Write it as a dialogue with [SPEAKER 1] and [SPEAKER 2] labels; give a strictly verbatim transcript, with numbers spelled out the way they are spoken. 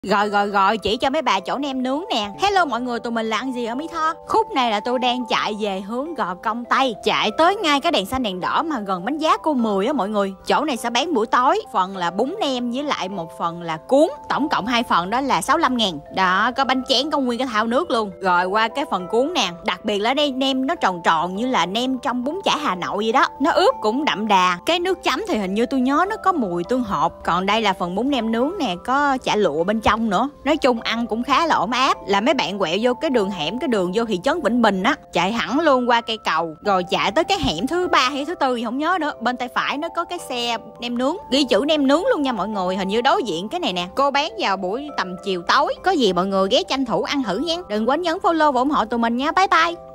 [SPEAKER 1] Rồi rồi rồi, chỉ cho mấy bà chỗ nem nướng nè. Hello mọi người, tụi mình là ăn gì ở Mỹ Tho? Khúc này là tôi đang chạy về hướng Gò Công Tây, chạy tới ngay cái đèn xanh đèn đỏ mà gần bánh giá cô Mười á mọi người. Chỗ này sẽ bán buổi tối, phần là bún nem với lại một phần là cuốn, tổng cộng hai phần đó là sáu mươi lăm ngàn. Đó, có bánh tráng, có nguyên cái thao nước luôn. Rồi qua cái phần cuốn nè, đặc biệt là đây nem nó tròn tròn như là nem trong bún chả Hà Nội vậy đó. Nó ướp cũng đậm đà. Cái nước chấm thì hình như tôi nhớ nó có mùi tương hột. Còn đây là phần bún nem nướng nè, có chả lụa bên trong nữa. Nói chung ăn cũng khá là ổn áp. Là mấy bạn quẹo vô cái đường hẻm, cái đường vô thị trấn Vĩnh Bình á, chạy hẳn luôn qua cây cầu, rồi chạy tới cái hẻm thứ ba hay thứ tư gì không nhớ nữa. Bên tay phải nó có cái xe nem nướng, ghi chữ nem nướng luôn nha mọi người. Hình như đối diện cái này nè, cô bán vào buổi tầm chiều tối. Có gì mọi người ghé tranh thủ ăn thử nha. Đừng quên nhấn follow và ủng hộ tụi mình nha. Bye bye.